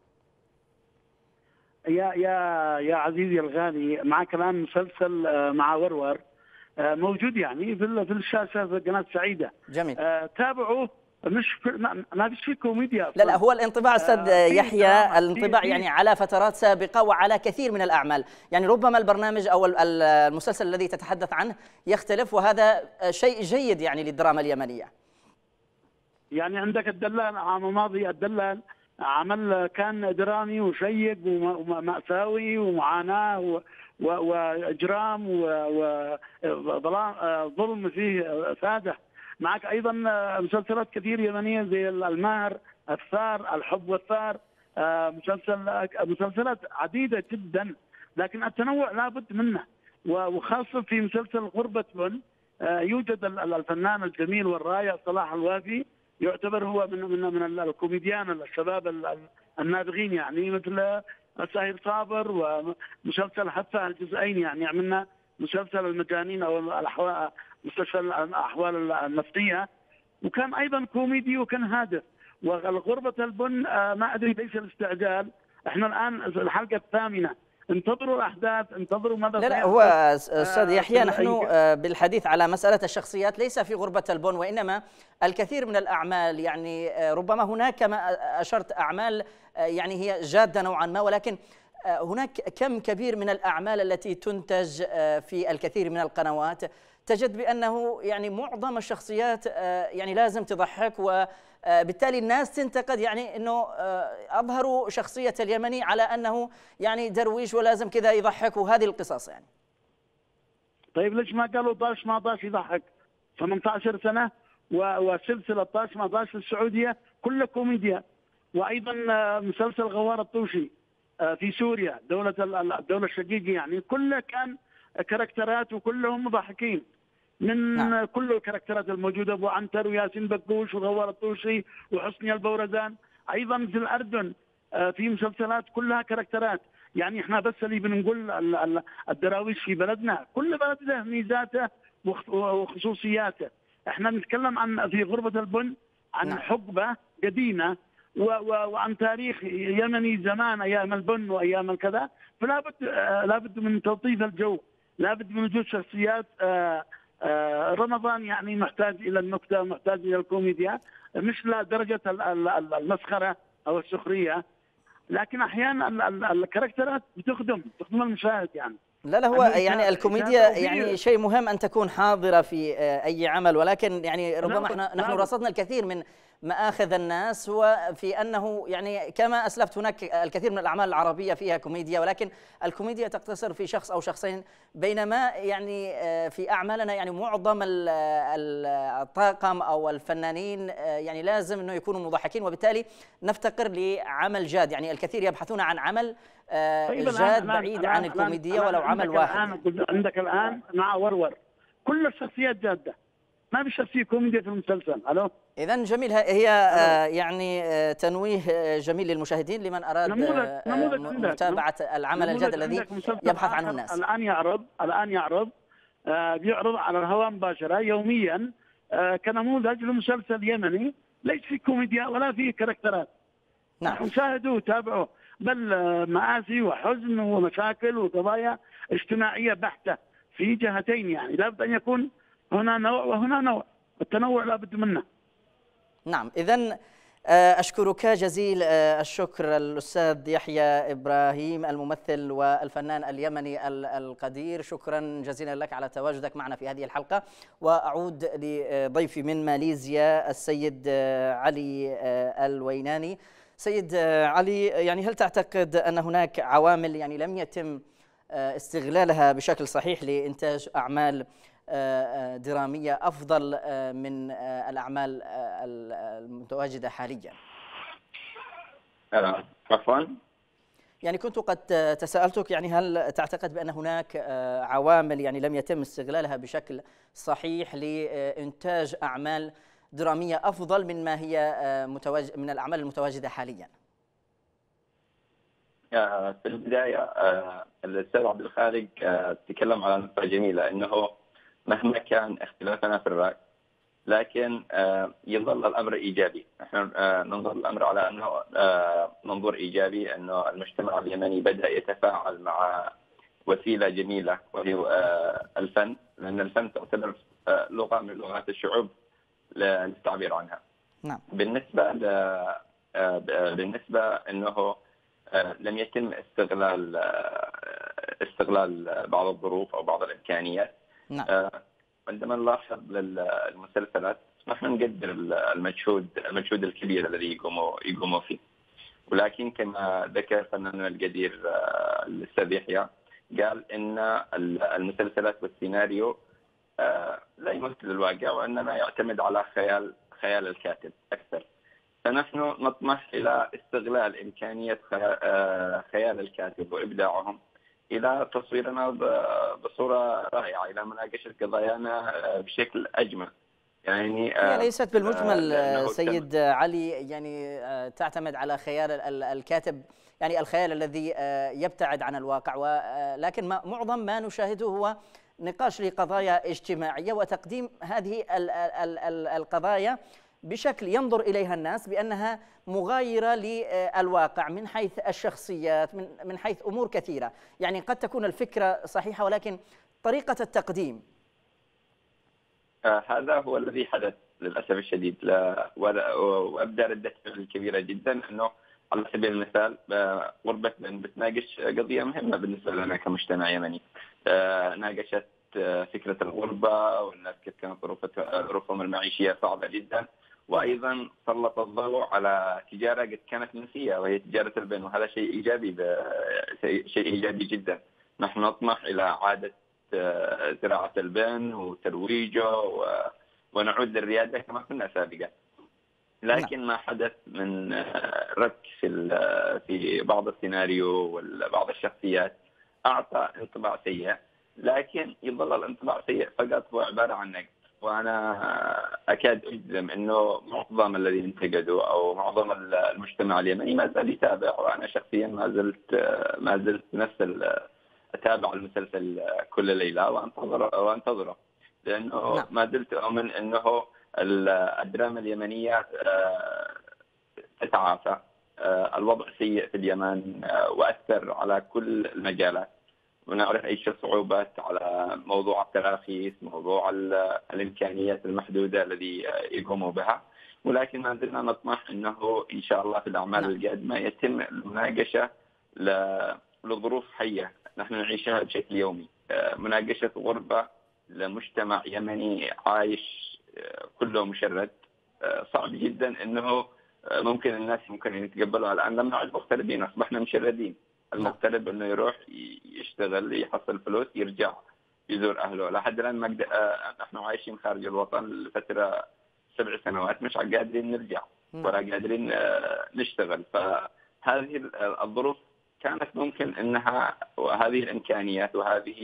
يا عزيزي الغالي، معك الآن مسلسل مع ورور موجود يعني في الشاشة في قناة سعيدة. جميل. تابعوا. ما فيش فيه كوميديا. لا هو الانطباع أستاذ يحيى، الانطباع يعني على فترات سابقة وعلى كثير من الأعمال، يعني ربما البرنامج أو المسلسل الذي تتحدث عنه يختلف، وهذا شيء جيد يعني للدراما اليمنية. يعني عندك الدلال العام الماضي، الدلال عمل كان درامي وشيق ومأساوي ومعاناة وإجرام وظلم فيه سادة. معك أيضا مسلسلات كثير يمنية زي الماهر، الثار، الحب والثار، مسلسلات عديدة جدا، لكن التنوع لابد منه، وخاصة في مسلسل غربة بن يوجد الفنان الجميل والرائع صلاح الوافي، يعتبر هو من الكوميديان الشباب النابغين، يعني مثل سهير صابر، ومسلسل حتى الجزئين يعني عملنا مسلسل المجانين او مستشفى الاحوال النفسيه، وكان ايضا كوميدي وكان هادف. وغربة البن ما ادري ليش الاستعجال، احنا الان الحلقه الثامنه، انتظروا الاحداث، انتظروا ماذا لا هو استاذ يحيى، نحن بالحديث على مساله الشخصيات ليس في غربة البن، وانما الكثير من الاعمال، يعني ربما هناك كما اشرت اعمال يعني هي جاده نوعا ما، ولكن هناك كم كبير من الاعمال التي تنتج في الكثير من القنوات تجد بانه يعني معظم الشخصيات يعني لازم تضحك، وبالتالي الناس تنتقد يعني انه اظهروا شخصيه اليمني على انه يعني درويش ولازم كذا يضحك، وهذه القصص يعني. طيب ليش ما قالوا طاش ما طاش يضحك؟ 18 سنه وسلسله طاش ما طاش في السعوديه كلها كوميديا. وايضا مسلسل غوار الطوشي في سوريا، الدوله الشقيقه، يعني كله كان كاركترات وكلهم مضحكين من كل الكاركترات الموجوده، ابو عنتر وياسين بكوش وغوار الطوشي وحسني البوردان. ايضا في الاردن في مسلسلات كلها كاركترات. يعني احنا بس اللي بنقول الدراويش في بلدنا، كل بلد له ميزاته وخصوصياته. احنا نتكلم عن في غربة البن عن حقبه قديمه وعن تاريخ يمني زمان، ايام البن وايام الكذا، فلا بد من تلطيف الجو، لا بد من وجود شخصيات. رمضان يعني محتاج الى النكته، محتاج الى الكوميديا، مش لدرجه المسخره او السخريه، لكن احيانا الكاركترات بتخدم المشاهد يعني. لا هو يعني الكوميديا يعني شيء مهم أن تكون حاضرة في أي عمل، ولكن يعني ربما نحن رصدنا الكثير من مآخذ الناس، وفي أنه يعني كما أسلفت هناك الكثير من الأعمال العربية فيها كوميديا، ولكن الكوميديا تقتصر في شخص أو شخصين، بينما يعني في أعمالنا يعني معظم الطاقم أو الفنانين يعني لازم أنه يكونوا مضحكين، وبالتالي نفتقر لعمل جاد. يعني الكثير يبحثون عن عمل جاد بعيد عن الكوميديا ولو عمل واحد. عندك الآن مع ورور كل الشخصيات جادة، ما بيشوف كوميديا في المسلسل. الو إذا جميل، هي يعني تنويه جميل للمشاهدين لمن أراد متابعة العمل الجاد الذي يبحث عنه الناس. الآن يعرض بيعرض على الهواء مباشرة يوميا كنموذج لمسلسل يمني ليس فيه كوميديا ولا فيه كاركترات. نعم. شاهدوه وتابعوا، بل مآسي وحزن ومشاكل وقضايا اجتماعية بحتة في جهتين. يعني لابد أن يكون هنا نوع وهنا نوع، التنوع لابد منه. نعم. إذن أشكرك جزيل الشكر الأستاذ يحيى إبراهيم الممثل والفنان اليمني القدير، شكرا جزيلا لك على تواجدك معنا في هذه الحلقة. وأعود لضيفي من ماليزيا السيد علي الويناني. سيد علي، يعني هل تعتقد أن هناك عوامل يعني لم يتم استغلالها بشكل صحيح لإنتاج أعمال درامية أفضل من الأعمال المتواجدة حاليا؟ عفوا، يعني كنت قد تساءلتك يعني هل تعتقد بأن هناك عوامل يعني لم يتم استغلالها بشكل صحيح لإنتاج أعمال درامية أفضل من ما هي من الأعمال المتواجدة حاليا؟ في البداية الأستاذ عبد الخالق تكلم على نقطة جميلة، أنه مهما كان اختلافنا في الرأي لكن يظل الأمر إيجابي. نحن ننظر الأمر على أنه منظور إيجابي، أنه المجتمع اليمني بدأ يتفاعل مع وسيلة جميلة وهي الفن، لأن الفن تعتبر لغة من لغات الشعوب للتعبير عنها. نعم. بالنسبة أنه لم يتم استغلال بعض الظروف أو بعض الإمكانيات. نعم. عندما نلاحظ للمسلسلات نحن نقدر المجهود الكبير الذي يقوموا فيه، ولكن كما ذكر فناننا القدير الأستاذ يحيى قال إن المسلسلات والسيناريو لا يمثل الواقع، وإنما يعتمد على خيال الكاتب أكثر. فنحن نطمح إلى استغلال إمكانية خيال الكاتب وإبداعهم إلى تصويرنا بصورة رائعة، إلى مناقشة قضايانا بشكل أجمل. يعني هي ليست بالمجمل سيد علي يعني تعتمد على خيال الكاتب، يعني الخيال الذي يبتعد عن الواقع، ولكن معظم ما نشاهده هو نقاش لقضايا اجتماعية وتقديم هذه القضايا بشكل ينظر إليها الناس بأنها مغايرة للواقع من حيث الشخصيات، من حيث أمور كثيرة. يعني قد تكون الفكرة صحيحة ولكن طريقة التقديم. هذا هو الذي حدث للأسف الشديد، وأبدى ردة فعل كبيرة جدا. أنه على سبيل المثال غربة بن بتناقش قضية مهمة بالنسبة لنا كمجتمع يمني، ناقشت فكرة الغربة والناس كيف كانت ظروفهم المعيشية صعبة جدا، وأيضا سلط الضوء على تجارة قد كانت منسية وهي تجارة البن، وهذا شيء إيجابي جدا. نحن نطمح إلى إعادة زراعة البن وترويجه ونعود للريادة كما كنا سابقا. لكن ما حدث من رك في بعض السيناريو وبعض الشخصيات أعطى انطباع سيء، لكن يظل الانطباع سيء فقط هو عبارة عن نقد. وأنا أكاد أجزم أنه معظم الذين انتقدوا أو معظم المجتمع اليمني ما زال يتابع، وأنا شخصيا ما زلت أتابع المسلسل كل ليلة وأنتظره، لأنه ما زلت أؤمن أنه الدراما اليمنية تتعافى. الوضع سيء في اليمن وأثر على كل المجالات، ونعرف أي صعوبات على موضوع التراخيص، موضوع الإمكانيات المحدودة الذي يقوموا بها، ولكن ما زلنا نطمح أنه إن شاء الله في الأعمال القادمة يتم المناقشة لظروف حية نحن نعيشها بشكل يومي. مناقشة غربة لمجتمع يمني عايش كله مشرد، صعب جدا أنه ممكن الناس يتقبلوها. الآن لم نعد مغتربين، أصبحنا مشردين. المغترب أنه يروح يشتغل يحصل فلوس يرجع يزور أهله. لحد الآن نحن عايشين خارج الوطن لفترة 7 سنوات مش قادرين نرجع ولا قادرين نشتغل. فهذه الظروف كانت ممكن أنها، وهذه الإمكانيات وهذه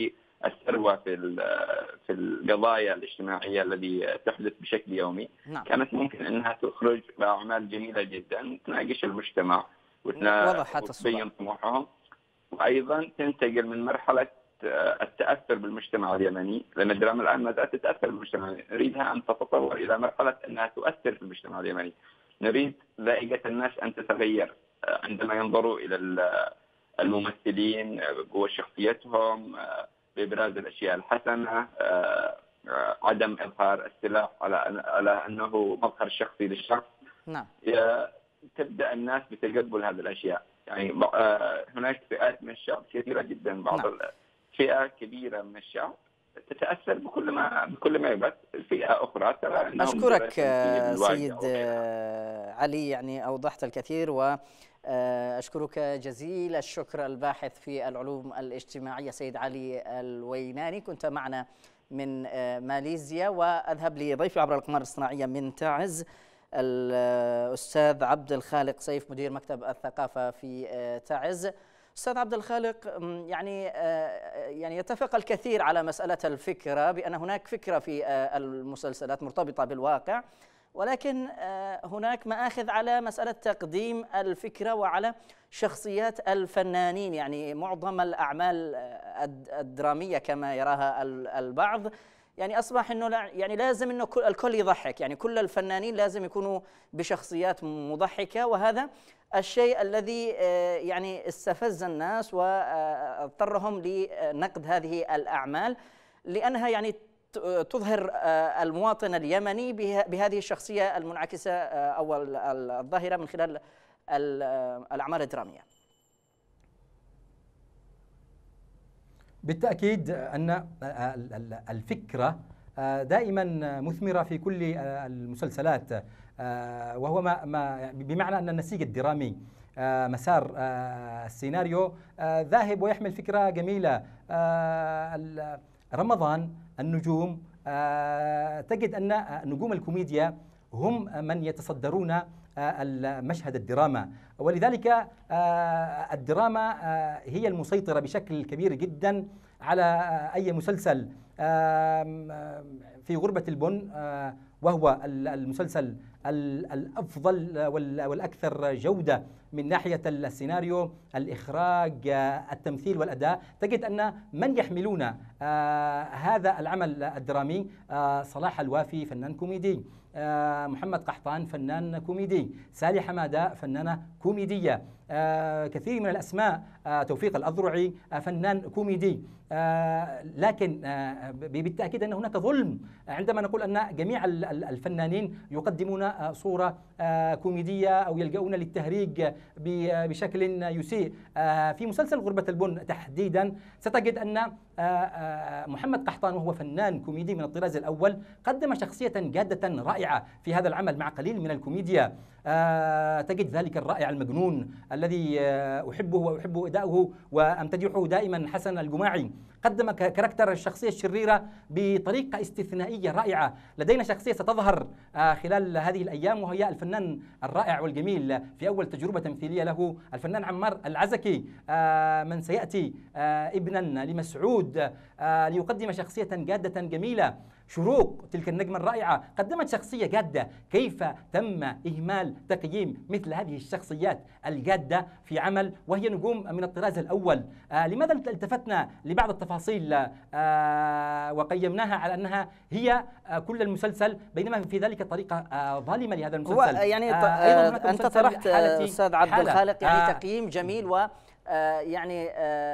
الثروة في القضايا الاجتماعية التي تحدث بشكل يومي. نعم. كانت ممكن أنها تخرج بأعمال جميلة جدا تناقش المجتمع وتبين طموحهم، وأيضا تنتقل من مرحلة التأثر بالمجتمع اليمني، لأن الدراما الآن ما زالت تتأثر بالمجتمع، نريدها أن تتطور إلى مرحلة أنها تؤثر في المجتمع اليمني. نريد ذائقة الناس أن تتغير عندما ينظروا إلى الممثلين وشخصيتهم، بإبراز الأشياء الحسنة، عدم إظهار السلاح على أنه مظهر شخصي للشخص. نعم. تبدأ الناس بتقبل هذه الأشياء. يعني هناك فئات من الشعب كثيرة جدا، بعض فئة كبيرة من الشعب تتأثر بكل ما يبث، فئة أخرى ترى أنهم أشكرك سيد علي، يعني أوضحت الكثير، وأشكرك جزيل الشكر الباحث في العلوم الاجتماعية سيد علي الويناني، كنت معنا من ماليزيا. وأذهب لضيفي عبر الأقمار الصناعية من تعز الأستاذ عبد الخالق سيف، مدير مكتب الثقافة في تعز. أستاذ عبد الخالق، يعني يتفق الكثير على مسألة الفكرة، بأن هناك فكرة في المسلسلات مرتبطة بالواقع، ولكن هناك مآخذ على مسألة تقديم الفكرة وعلى شخصيات الفنانين. يعني معظم الأعمال الدرامية كما يراها البعض يعني أصبح أنه يعني لازم أنه الكل يضحك، يعني كل الفنانين لازم يكونوا بشخصيات مضحكة، وهذا الشيء الذي يعني استفز الناس واضطرهم لنقد هذه الأعمال، لأنها يعني تظهر المواطن اليمني بهذه الشخصية المنعكسة أو الظاهرة من خلال الأعمال الدرامية. بالتأكيد أن الفكرة دائما مثمرة في كل المسلسلات، وهو ما بمعنى أن النسيج الدرامي مسار السيناريو ذاهب ويحمل فكرة جميلة. رمضان النجوم، تجد أن نجوم الكوميديا هم من يتصدرون المشهد الدراما، ولذلك الدراما هي المسيطرة بشكل كبير جدا على أي مسلسل. في غربة البن، وهو المسلسل الأفضل والأكثر جودة من ناحية السيناريو، الإخراج، التمثيل والأداء، تجد أن من يحملون هذا العمل الدرامي صلاح الوافي فنان كوميدي، محمد قحطان فنان كوميدي، سالي حمادة فنانة كوميدية، كثير من الأسماء، توفيق الأذرعي فنان كوميدي. لكن بالتأكيد أن هناك ظلم عندما نقول أن جميع الفنانين يقدمون صورة كوميدية أو يلجؤون للتهريج بشكل يسيء. في مسلسل غربة البن تحديدا ستجد أن محمد قحطان وهو فنان كوميدي من الطراز الأول قدم شخصية جادة رائعة في هذا العمل مع قليل من الكوميديا. تجد ذلك الرائع المجنون الذي أحبه وأحب أداؤه وأمتدحه دائما، حسن الجماعي، قدم كاركتر الشخصية الشريرة بطريقة استثنائية رائعة. لدينا شخصية ستظهر خلال هذه الأيام، وهي الفنان الرائع والجميل في أول تجربة تمثيلية له الفنان عمار العزكي، من سيأتي ابنا لمسعود ليقدم شخصية جادة جميلة. شروق، تلك النجمة الرائعة، قدمت شخصية جادة. كيف تم إهمال تقييم مثل هذه الشخصيات الجادة في عمل وهي نجوم من الطراز الأول؟ لماذا التفتنا لبعض التفاصيل وقيمناها على أنها هي كل المسلسل، بينما في ذلك طريقة ظالمة لهذا المسلسل؟ هو يعني أنت طرحت أستاذ عبد الخالق يعني تقييم جميل، و يعني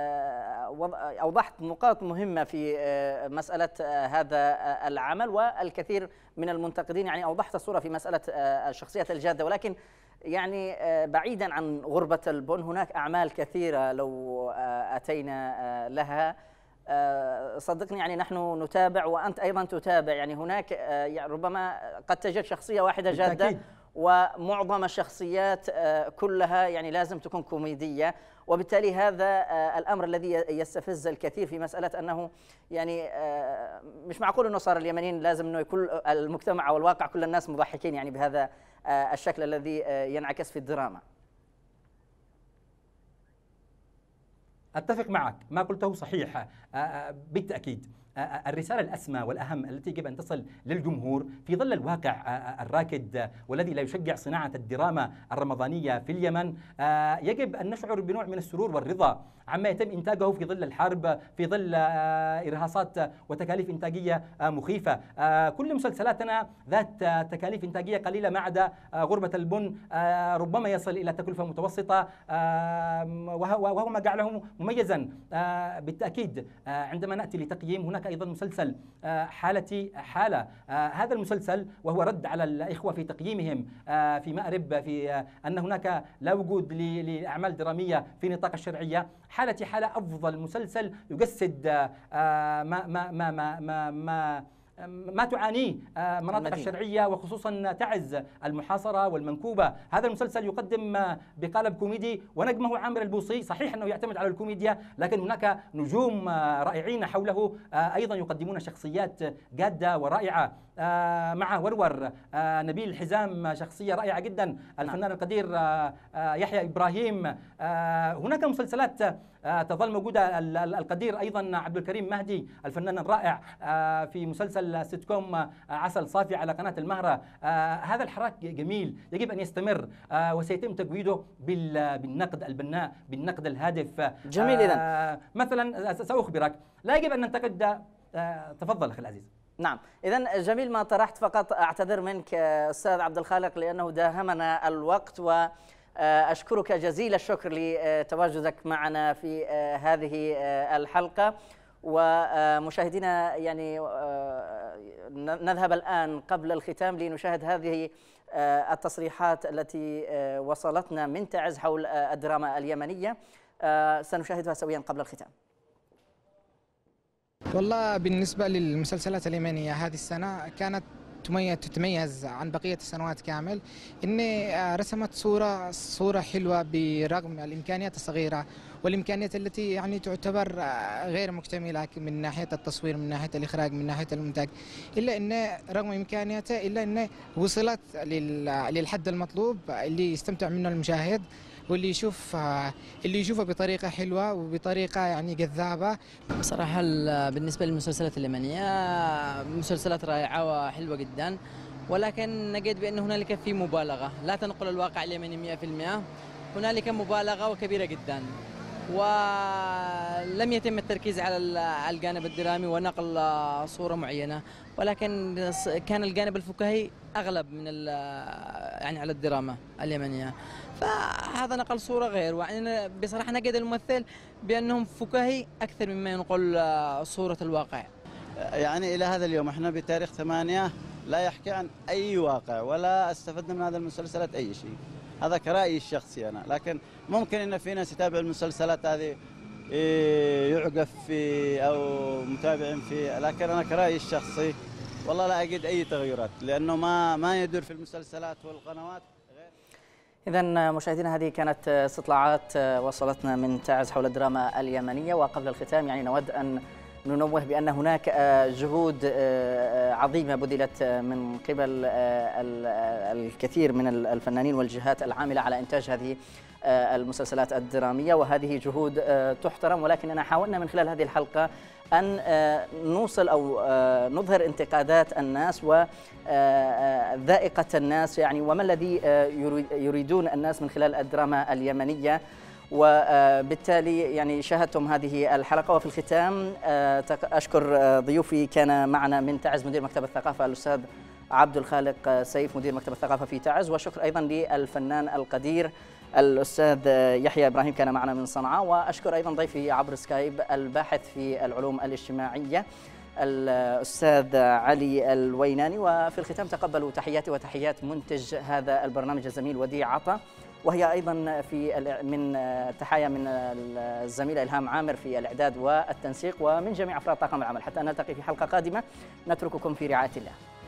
أوضحت نقاط مهمة في مسألة هذا العمل، والكثير من المنتقدين يعني أوضحت الصورة في مسألة الشخصيات الجادة. ولكن يعني بعيدا عن غربة البن هناك أعمال كثيرة لو أتينا لها، صدقني يعني نحن نتابع وأنت أيضا تتابع. يعني هناك يعني ربما قد تجد شخصية واحدة جادة، ومعظم الشخصيات كلها يعني لازم تكون كوميدية، وبالتالي هذا الأمر الذي يستفز الكثير في مسألة أنه يعني مش معقول أنه صار اليمنيين لازم أنه يكون المجتمع أو الواقع كل الناس مضحكين يعني بهذا الشكل الذي ينعكس في الدراما. أتفق معك، ما قلته صحيح بالتأكيد. الرسالة الأسمى والأهم التي يجب أن تصل للجمهور في ظل الواقع الراكد والذي لا يشجع صناعة الدراما الرمضانية في اليمن، يجب أن نشعر بنوع من السرور والرضا عما يتم إنتاجه في ظل الحرب، في ظل إرهاصات وتكاليف إنتاجية مخيفة. كل مسلسلاتنا ذات تكاليف إنتاجية قليلة ما عدا غربة البن، ربما يصل إلى تكلفة متوسطة، وهو ما جعله مميزا. بالتأكيد عندما نأتي لتقييم، هناك أيضا مسلسل حالتي حالة. هذا المسلسل وهو رد على الإخوة في تقييمهم في مأرب في أن هناك لا وجود لأعمال درامية في نطاق الشرعية. حالتي حالة أفضل مسلسل يجسد ما تعانيه مناطق الشرعية، وخصوصا تعز المحاصرة والمنكوبة. هذا المسلسل يقدم بقالب كوميدي ونجمه عامر البوصي. صحيح أنه يعتمد على الكوميديا، لكن هناك نجوم رائعين حوله أيضا يقدمون شخصيات جادة ورائعة. مع ورور نبيل الحزام شخصية رائعة جدا، الفنان القدير يحيى إبراهيم. هناك مسلسلات تظل موجودة، القدير أيضا عبد الكريم مهدي الفنان الرائع في مسلسل سيت كوم عسل صافي على قناة المهرة. هذا الحراك جميل، يجب أن يستمر وسيتم تجويده بالنقد البناء، بالنقد الهادف. جميل. إذن مثلا سأخبرك، لا يجب أن ننتقد. تفضل أخي العزيز. نعم، إذن جميل ما طرحت، فقط أعتذر منك أستاذ عبد الخالق لأنه داهمنا الوقت، وأشكرك جزيل الشكر لتواجدك معنا في هذه الحلقة. ومشاهدينا يعني نذهب الآن قبل الختام لنشاهد هذه التصريحات التي وصلتنا من تعز حول الدراما اليمنية، سنشاهدها سويا قبل الختام. والله بالنسبة للمسلسلات اليمنية هذه السنة كانت تتميز عن بقية السنوات كامل، إن رسمت صورة حلوة برغم الإمكانيات الصغيرة والإمكانيات التي يعني تعتبر غير مكتملة من ناحية التصوير، من ناحية الإخراج، من ناحية المونتاج، إلا أن رغم إمكانياتها إلا أن وصلت للحد المطلوب اللي يستمتع منه المشاهد، واللي يشوفه بطريقة حلوة وبطريقة يعني جذابة. بصراحة بالنسبة للمسلسلات اليمنية مسلسلات رائعة وحلوة جدا، ولكن نجد بأن هنالك في مبالغة لا تنقل الواقع اليمني 100%. هنالك مبالغة وكبيرة جدا، ولم يتم التركيز على الجانب الدرامي ونقل صورة معينة، ولكن كان الجانب الفكاهي أغلب من يعني على الدراما اليمنية، فهذا نقل صورة غير. وأنا بصراحة نجد الممثل بأنهم فكاهي أكثر مما ينقل صورة الواقع. يعني إلى هذا اليوم احنا بتاريخ 8 لا يحكي عن أي واقع، ولا استفدنا من هذا المسلسلات أي شيء. هذا كرأيي الشخصي أنا، لكن ممكن إن في ناس يتابعوا المسلسلات هذه يعجب في أو متابعين فيه، لكن أنا كرأيي الشخصي والله لا أجد أي تغيرات، لأنه ما يدور في المسلسلات والقنوات. إذن مشاهدينا، هذه كانت استطلاعات وصلتنا من تعز حول الدراما اليمنية. وقبل الختام يعني نود أن ننوه بأن هناك جهود عظيمة بذلت من قبل الكثير من الفنانين والجهات العاملة على إنتاج هذه المسلسلات الدرامية، وهذه جهود تحترم. ولكننا حاولنا من خلال هذه الحلقة أن نوصل أو نظهر انتقادات الناس وذائقة الناس، يعني وما الذي يريدون الناس من خلال الدراما اليمنية. وبالتالي يعني شاهدتم هذه الحلقة. وفي الختام أشكر ضيوفي، كان معنا من تعز مدير مكتب الثقافة الأستاذ عبد الخالق سيف مدير مكتب الثقافة في تعز، وشكر أيضا للفنان القدير الأستاذ يحيى إبراهيم كان معنا من صنعاء، وأشكر أيضا ضيفي عبر سكايب الباحث في العلوم الاجتماعية الأستاذ علي الويناني. وفي الختام تقبلوا تحياتي وتحيات منتج هذا البرنامج الزميل وديع عطا، وهي أيضا من تحايا من الزميلة إلهام عامر في الإعداد والتنسيق، ومن جميع أفراد طاقم العمل. حتى نلتقي في حلقة قادمة، نترككم في رعاية الله.